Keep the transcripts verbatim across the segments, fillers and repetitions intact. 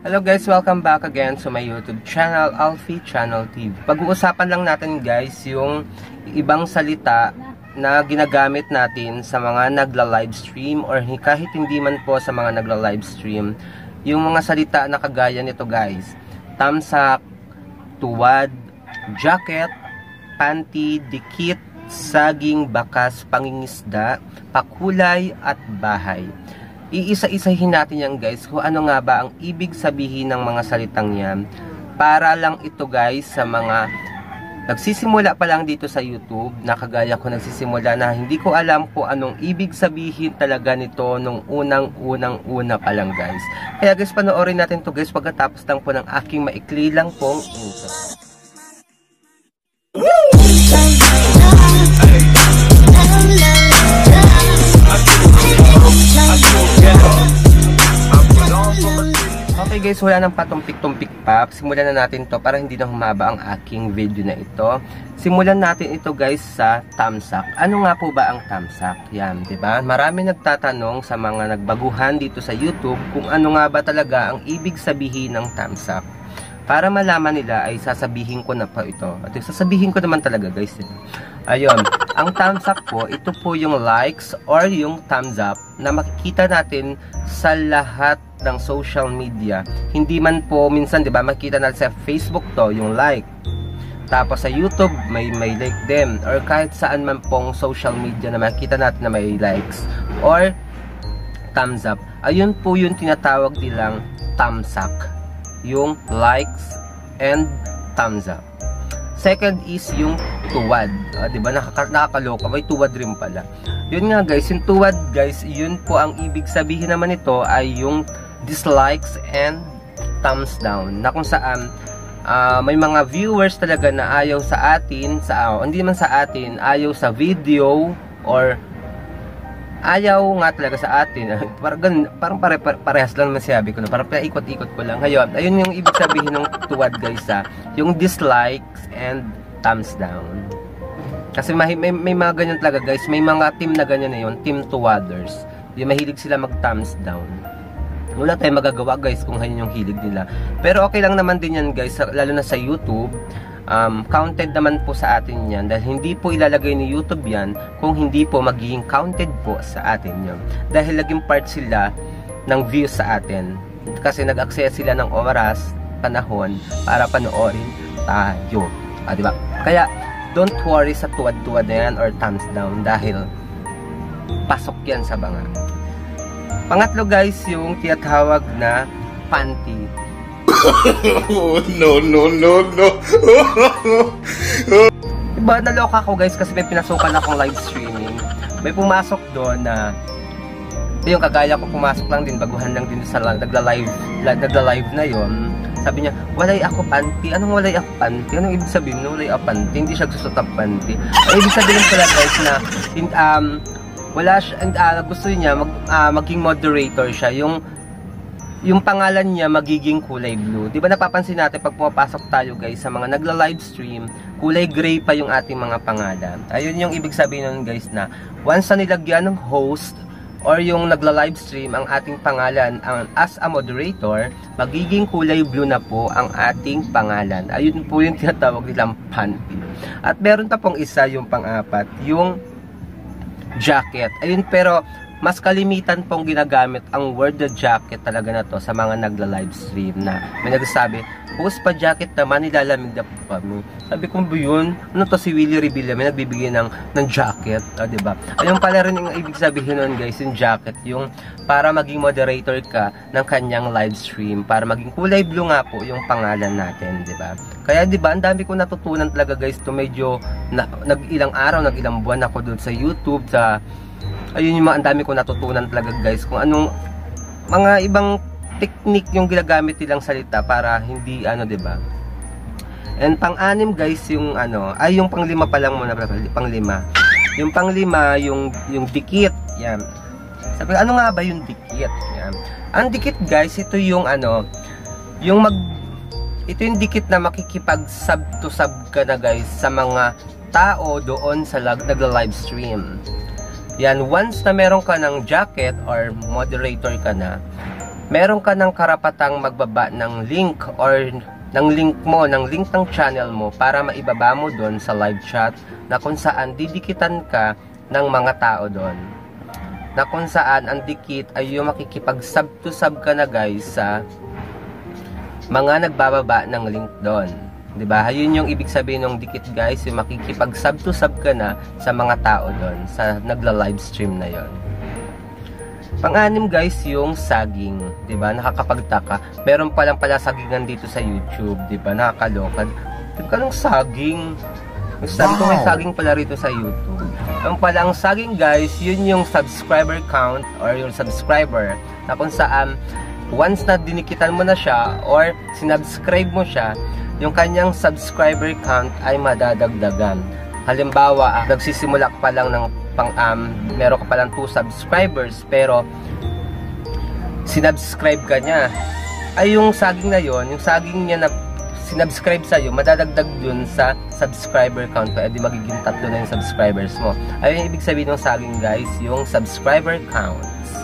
Hello guys, welcome back again to my YouTube channel, Alfie Channel T V. Pag-uusapan lang natin guys yung ibang salita na ginagamit natin sa mga nagla-livestream or kahit hindi man po sa mga nagla-livestream. Yung mga salita na kagaya nito guys: tamsak, tuwad, jacket, panty, dikit, saging, bakas, pangingisda, pakulay, at bahay. Iisa-isahin natin yan guys kung ano nga ba ang ibig sabihin ng mga salitang yan, para lang ito guys sa mga nagsisimula pa lang dito sa YouTube, na kagaya ko nagsisimula na hindi ko alam kung anong ibig sabihin talaga nito nung unang-unang una pa lang guys. Kaya guys, panoorin natin to guys pagkatapos lang po ng aking maikli lang pong intro. Okay guys, wala nang patumpik-tumpik pa. Simulan na natin to para hindi na humaba ang aking video na ito. Simulan natin ito guys sa tamsak. Ano nga po ba ang tamsak? Yan, di ba? Marami nagtatanong sa mga nagbaguhan dito sa YouTube kung ano nga ba talaga ang ibig sabihin ng tamsak. Para malaman nila ay sasabihin ko na po ito. At sasabihin ko naman talaga guys. Ayun, ang tamsak po, ito po yung likes or yung thumbs up na makikita natin sa lahat ng social media. Hindi man po minsan, 'di ba, makita natin sa Facebook to, yung like. Tapos sa YouTube may may like din, or kahit saan man pong social media na makita natin na may likes or thumbs up. Ayun po yung tinatawag nilang tamsak. Yung likes and thumbs up. Second is yung tuwad. Ah, 'di ba? Nakakaloka, may tuwad rin pala. Yun nga guys, yung tuwad guys, yun po ang ibig sabihin naman nito ay yung dislikes and thumbs down, na kung saan uh, may mga viewers talaga na ayaw sa atin, sa uh, hindi man sa atin, ayaw sa video or ayaw nga talaga sa atin. Parang, parang pare, pare, parehas lang naman sabi ko na, parang paikot-ikot ko lang. Ngayon, ayun yung ibig sabihin ng tuwad guys, ha? Yung dislikes and thumbs down. Kasi may, may, may mga ganyan talaga guys, may mga team na ganyan na yun, team tuwaders. Yung mahilig sila mag thumbs down. Wala tayong magagawa guys kung ganyan yung hilig nila. Pero okay lang naman din yan guys, lalo na sa YouTube. Um, counted naman po sa atin yan, dahil hindi po ilalagay ni YouTube yan kung hindi po magiging counted po sa atin yun, dahil naging part sila ng views sa atin, kasi nag-access sila ng oras, panahon para panoorin tayo, ah, diba? Kaya don't worry sa tuwad-tuwad na yan or thumbs down, dahil pasok yan sa banga. Pangatlo guys, yung tinatawag na panty. No, no, no, no. Diba, naloka ko guys kasi may pinasukan akong live streaming. May pumasok doon na yung kagaya ko, pumasok lang din, baguhan lang din sa nagla-live nagla-live na yon. Sabi niya, walay ako panty. Anong walay ako panty? Anong ibig sabihin no, walay ako panty? Hindi siya gusto ng panty. Ay, ibig sabihin pala guys na in, um, wala siya, uh, gusto niya mag, uh, maging moderator siya. Yung yung pangalan niya magiging kulay blue. Di ba napapansin natin pag pumapasok tayo guys sa mga nagla-livestream, kulay gray pa yung ating mga pangalan. Ayun yung ibig sabihin nun guys, na once na nilagyan ng host or yung nagla-livestream ang ating pangalan ang, as a moderator, magiging kulay blue na po ang ating pangalan. Ayun po yung tinatawag nilang panty. At meron pa pong isa, yung pang-apat, yung jacket. Ayun, pero mas kalimitan pong ginagamit ang word na jacket talaga na to sa mga nagla-livestream, na may nagsasabi, post pa jacket naman, nilalamig na po kami. Sabi ko, ba yun? Ano to, si Willie Revilla, may nagbibigay ng, ng jacket, ah, diba? Ayun pala rin yung ibig sabihin nun guys, yung jacket, yung para maging moderator ka ng kanyang livestream, para maging kulay blue nga po yung pangalan natin, diba? Kaya diba, ang dami ko natutunan talaga guys, to medyo na, nag-ilang araw, nag-ilang buwan ako doon sa YouTube, sa ayun yung mga, ang dami ko natutunan talaga guys kung anong mga ibang technique yung ginagamit nilang salita para hindi ano, 'di ba? And pang-anim guys, yung ano, ay yung panglima pa lang muna, panglima. Yung panglima, yung yung dikit, yan. Sabi, ano nga ba yung dikit? Yan. Ang dikit guys, ito yung ano, yung mag ito yung dikit na makikipag-sub to sub ka na guys sa mga tao doon sa nagla-livestream. Yan, once na meron ka ng jacket or moderator ka na, meron ka ng karapatang magbaba ng link or ng link mo, ng link ng channel mo para maibaba mo doon sa live chat na kung saan didikitan ka ng mga tao doon. Na kung saan ang dikit ay yung makikipag-sub to sub ka na guys sa mga nagbababa ng link doon. Diba? Yun yung ibig sabihin ng dikit guys, yung makikipag-sub to sub ka na sa mga tao doon, sa nagla-livestream na yon. Pang-anim guys, yung saging, 'di ba? Nakakapagtaka. Meron pa lang pala sagingan dito sa YouTube, 'di ba? Nakakaloka. Tingnan ng saging. Sabi ko may saging pala rito sa YouTube. Ang pala ang saging guys, yun yung subscriber count or yung subscriber na kung saan once na dinikitan mo na siya or sinubscribe mo siya, yung kanyang subscriber count ay madadagdagan. Halimbawa, nagsisimula ka pa lang ng pang um, meron ka pa lang two subscribers pero sinubscribe ka niya, ay yung saging na yon, yung saging niya na sinubscribe sa'yo, madadagdag dun sa subscriber count ko, edi magiging tatlo na yung subscribers mo. Ayun yung ibig sabihin ng saging guys, yung subscriber counts.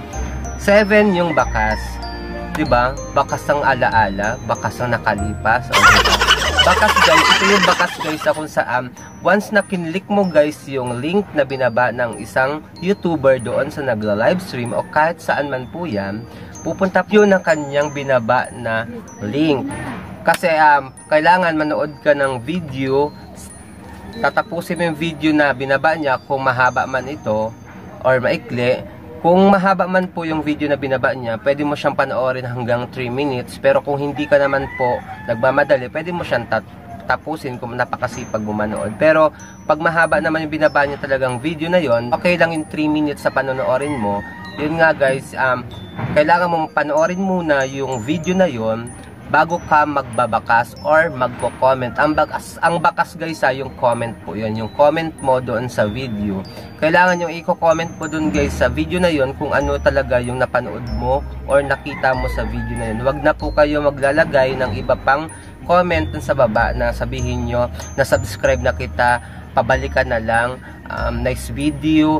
Seven, yung bakas. Diba? Bakas ng alaala, bakas ng nakalipas. O, diba? Bakas guys, ito yung bakas guys na kung saan once na kinlik mo guys yung link na binaba ng isang YouTuber doon sa nagla-livestream o kahit saan man po yan, pupunta po yun ng kanyang binaba na link. Kasi um, kailangan manood ka ng video, tatapusin mo yung video na binaba niya kung mahaba man ito or maikli. Kung mahaba man po yung video na binaba niya, pwede mo siyang panoorin hanggang three minutes. Pero kung hindi ka naman po nagmamadali, pwede mo siyang tapusin kung napakasipag mo manood. Pero pag mahaba naman yung binaba niya talagang video na yon, okay lang yung three minutes sa panonoorin mo. Yun nga guys, um, kailangan mong panoorin muna yung video na yon bago ka magbabakas or magko-comment. Ang bakas, ang bakas guys ha, yung comment po yun, yung comment mo doon sa video. Kailangan yung i-comment po doon guys sa video na yun kung ano talaga yung napanood mo or nakita mo sa video na yun. Huwag na po kayo maglalagay ng iba pang comment dun sa baba na sabihin nyo na subscribe na kita, pabalikan na lang, um, nice video.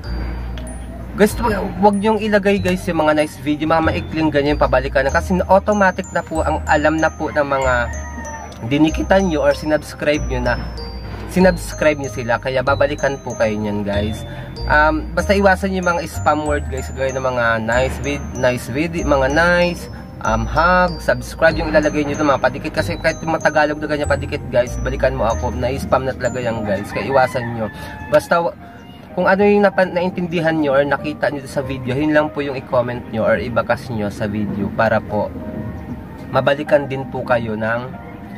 Guys, wag niyong ilagay guys yung mga nice video, mga maikling ganyan pabalikan na kasi automatic na po ang alam na po ng mga dinikitan nyo or sinubscribe nyo na sinubscribe nyo sila, kaya babalikan po kayo nyan guys. Um, basta iwasan nyo yung mga spam word guys, gaya ng mga nice vid, nice video, mga nice, um, hug, subscribe yung ilalagay nyo ito mga padikit kasi kahit yung mga Tagalog na ganyan padikit guys, balikan mo ako, na-spam na talaga yan guys, kaya iwasan nyo. Basta kung ano yung naintindihan nyo or nakita nyo sa video, yun lang po yung i-comment nyo or ibakas nyo sa video para po mabalikan din po kayo ng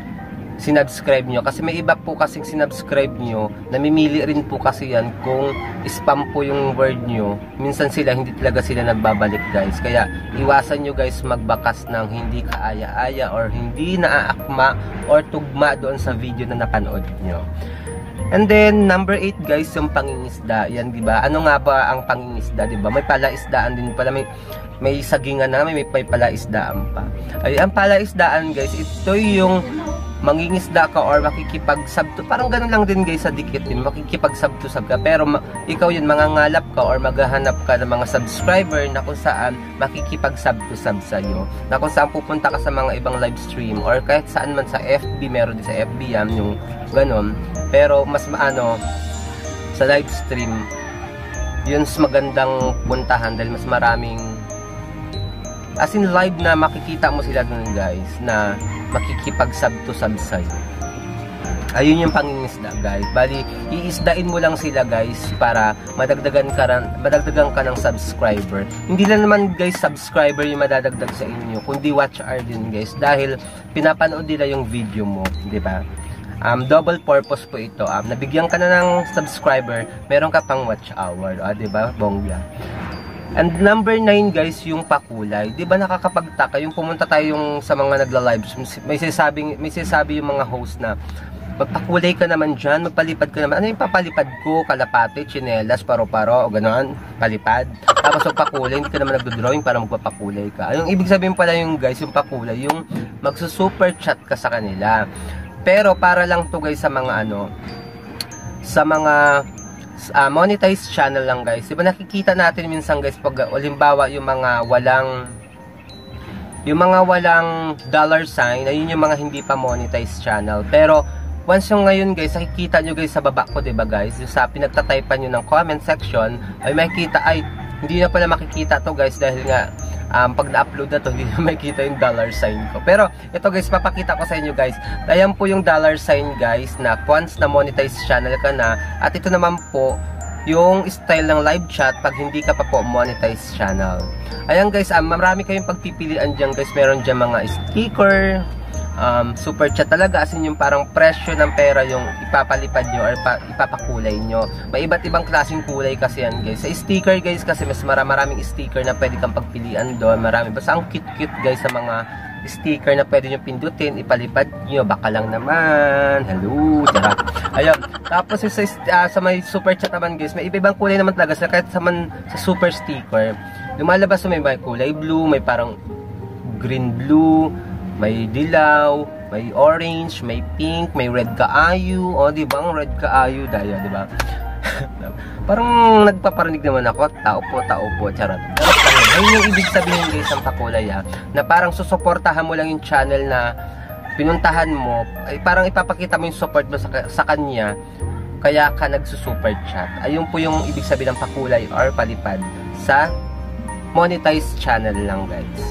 sinubscribe nyo. Kasi may iba po kasing sinubscribe nyo, namimili rin po kasi yan kung spam po yung word nyo. Minsan sila, hindi talaga sila nagbabalik guys. Kaya iwasan nyo guys magbakas ng hindi kaaya-aya or hindi naaakma or tugma doon sa video na napanood nyo. And then, number eight guys, yung pangingisda. Yan, di ba? Ano nga ba ang pangingisda, di ba? May palaisdaan din pala. May, may sagingan na, may, may palaisdaan pa. Ay, ang palaisdaan guys, ito yung mangingisda ka or makikipagsabto. Parang ganun lang din guys sa dikit din. Makikipagsabto-sab ka. Pero ma ikaw yun, mangangalap ka or maghahanap ka ng mga subscriber na kung saan makikipagsabto-sab sa'yo. Na kung saan pupunta ka sa mga ibang live stream or kahit saan man sa F B, meron din sa F B yan, yung ganun. Pero mas maano, sa live stream, yun magandang puntahan dahil mas maraming as in live na makikita mo sila dun guys na makikipag-sub to sub sa'yo. Ayun yung pangingisda guys. Bali, iisdain mo lang sila guys para madagdagan ka, ran, madagdagan ka ng subscriber. Hindi lang naman guys subscriber yung madadagdag sa inyo, kundi watch hour din guys. Dahil pinapanood nila yung video mo, di ba? Um, double purpose po ito. Um, nabigyan ka na ng subscriber, meron ka pang watch hour. Ah, di ba? Bongga. And number nine guys, yung pakulay. 'Di ba nakakapagtaka yung pumunta tayo yung sa mga nagla-live, may sisabing may sinasabi yung mga host na magpakulay ka naman diyan, magpalipad ka naman. Ano yung papalipad ko? Kalapate, tsinelas, paro-paro o ganoon, palipad. Tapos magpakulay, hindi ka naman nagdo-drawing para magpapakulay ka. Yung ibig sabihin pala yung guys, yung pakulay, yung magsu-super chat ka sa kanila. Pero para lang to guys sa mga ano, sa mga Uh, monetized channel lang guys. Diba nakikita natin minsan guys pag halimbawa yung mga walang Yung mga walang dollar sign, ayun yung mga hindi pa monetized channel. Pero once yung ngayon guys, nakikita nyo guys sa baba ko, diba guys, yung sa pinagtatypan nyo ng comment section, ay makikita, ay hindi na pala makikita to guys dahil nga um, pag na-upload na to, hindi na makikita yung dollar sign ko. Pero ito guys, papakita ko sa inyo guys. Ayan po yung dollar sign guys na once na monetized channel ka na. At ito naman po yung style ng live chat pag hindi ka pa po monetized channel. Ayan guys, um, marami kayong pagpipilian dyan guys. Meron dyan mga sticker, Um, super chat talaga, as in yung parang presyo ng pera yung ipapalipad nyo or pa, ipapakulay nyo. May iba't ibang klaseng kulay kasi yan guys. Sa sticker guys kasi mas maraming sticker na pwede kang pagpilian doon. Marami. Basta ang cute cute guys sa mga sticker na pwede nyo pindutin, ipalipad nyo. Baka lang naman. Hello. Tara. Ayun. Tapos sa, uh, sa may super chat naman guys, may iba-ibang kulay naman talaga. Kahit sa, man, sa super sticker, lumalabas may, may kulay blue, may parang green blue, may dilaw, may orange, may pink, may red kaayu. O, di ba? Ang red kaayu, daya, di ba? Parang nagpaparinig naman ako. Tao po, tao po. Charot. Ayun yung ibig sabihin guys ng pakulay, ha? Na parang susuportahan mo lang yung channel na pinuntahan mo. Ay, parang ipapakita mo yung support mo sa, sa kanya. Kaya ka nagsusuper chat. Ayun po yung ibig sabihin ng pakulay or palipad sa monetized channel lang guys.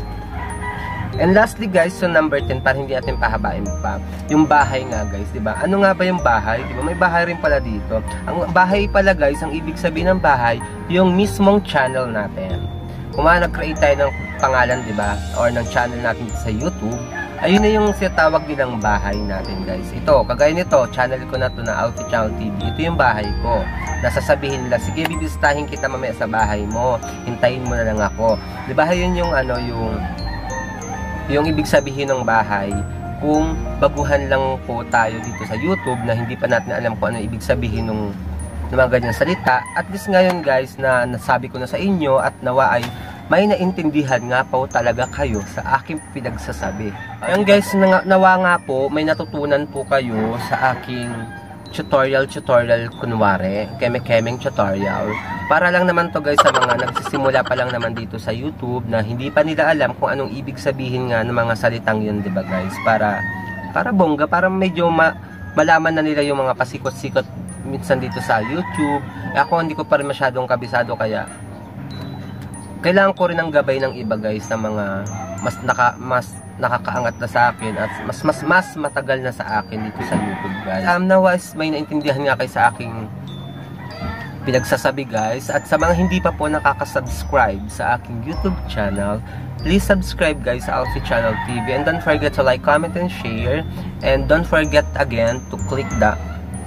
And lastly guys, so number ten, para hindi natin pahabain pa, yung bahay nga guys, diba? Ano nga ba yung bahay? Diba? May bahay rin pala dito. Ang bahay pala guys, ang ibig sabihin ng bahay, yung mismong channel natin. Kung nag-create tayo ng pangalan, diba? Or ng channel natin sa YouTube, ayun na yung sinatawag nilang bahay natin guys. Ito, kagaya nito, channel ko na to na Alfie Channel T V. Ito yung bahay ko. Nasasabihin nila, sige bibisitahin kita mamaya sa bahay mo. Hintayin mo na lang ako. Diba yun yung ano, yung yung ibig sabihin ng bahay, kung baguhan lang po tayo dito sa YouTube na hindi pa natin alam kung ano ibig sabihin ng, ng mga ganyang salita. At least ngayon guys na nasabi ko na sa inyo at nawa ay may naintindihan nga po talaga kayo sa aking pinagsasabi. Ayun guys, nawa nga po may natutunan po kayo sa aking tutorial tutorial kunwari, keme-kemeng tutorial. Para lang naman to guys sa mga nagsisimula pa lang naman dito sa YouTube na hindi pa nila alam kung anong ibig sabihin nga ng mga salitang yun, diba guys? Para para bongga, para medyo ma, malaman na nila yung mga pasikot-sikot minsan dito sa YouTube. Eh, ako hindi ko pa rin masyadong kabisado kaya kailangan ko rin ng gabay ng iba guys na mga mas naka mas nakakaangat na sa akin at mas mas mas matagal na sa akin dito sa YouTube guys. Um, nawas may naintindihan nga kayo sa aking pinagsasabi guys. At sa mga hindi pa po nakaka-subscribe sa aking YouTube channel, please subscribe guys sa Alfie Channel T V and don't forget to like, comment, and share. And don't forget again to click the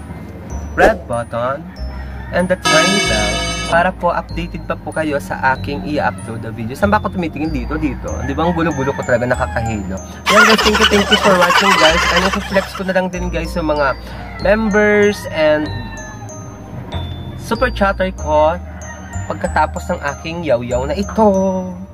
red button and the tiny bell para po updated pa po kayo sa aking i-upload na video. Saan ba ako tumitingin? Dito, dito. Di ba ang gulo-gulo ko talaga, nakakahilo. Ayan guys, thank you, thank you for watching guys. And i-flex ko na lang din guys yung mga members and super chatter ko pagkatapos ng aking yaw-yaw na ito.